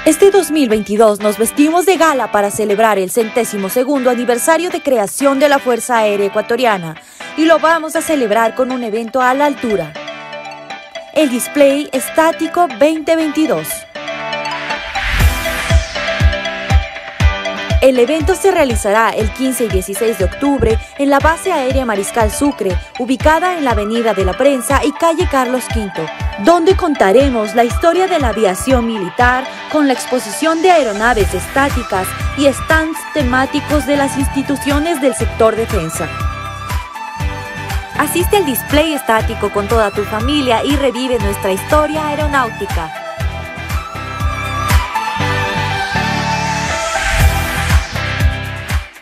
Este 2022 nos vestimos de gala para celebrar el 102º aniversario de creación de la Fuerza Aérea Ecuatoriana y lo vamos a celebrar con un evento a la altura. El Display Estático 2022. El evento se realizará el 15 y 16 de octubre en la Base Aérea Mariscal Sucre, ubicada en la Avenida de la Prensa y calle Carlos V, donde contaremos la historia de la aviación militar con la exposición de aeronaves estáticas y stands temáticos de las instituciones del sector defensa. Asiste al Display Estático con toda tu familia y revive nuestra historia aeronáutica.